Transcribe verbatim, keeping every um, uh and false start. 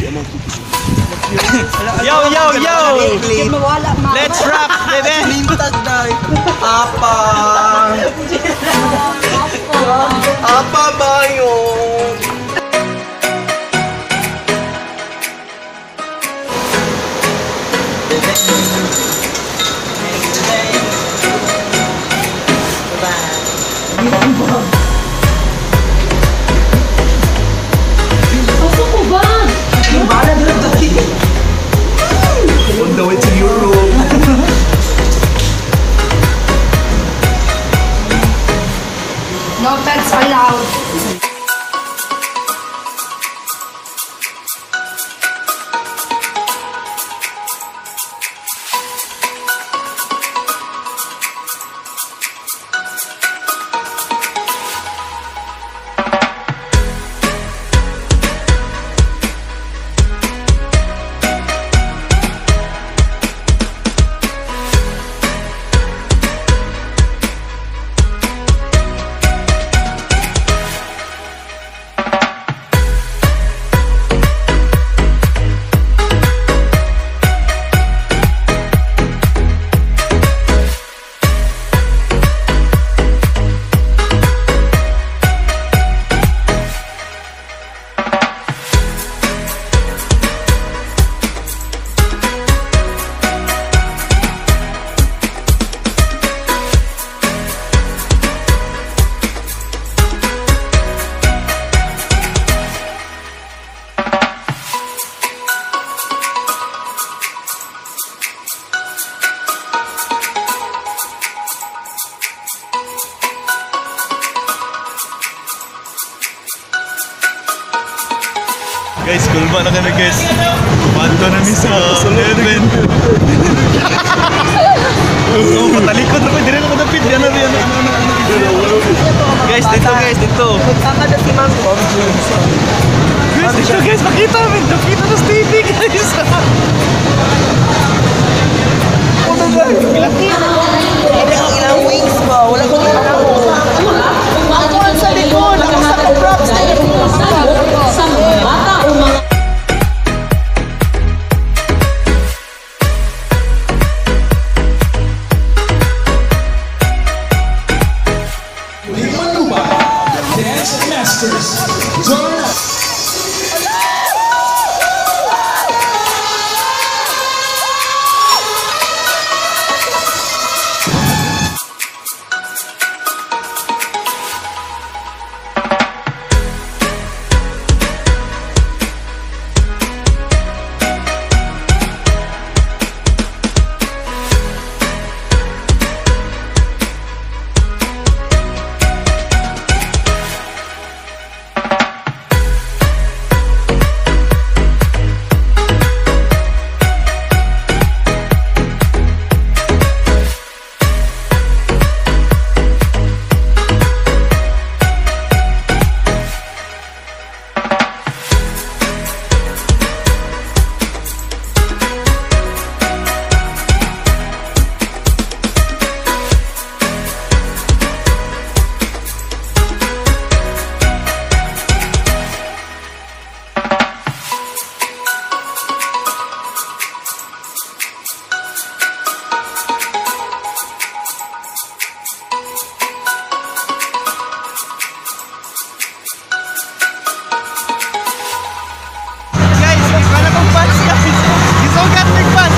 Yo, yo, yo! Let's rock, baby! Apa! Apa ba yun? On the way to Europe. No pets allowed. Guys, kulba na ka na guys. Panto na mi sa Edwin. Oh, patalikod na ko. Dire na ko napit. Yan na rin. Guys, dito guys, dito. Magkakada si Ma'am Bob. Guys, dito guys, makita mo. Nakita na sa T V guys. Oh my God. Ilang ilang wings ba? Wala ko na ako. Ako ang sa likod. Ako sa props na yun. Sa mga bata o mga Dance Masters. Join us. Guys, wala kong pants guys. Isugat ng pants.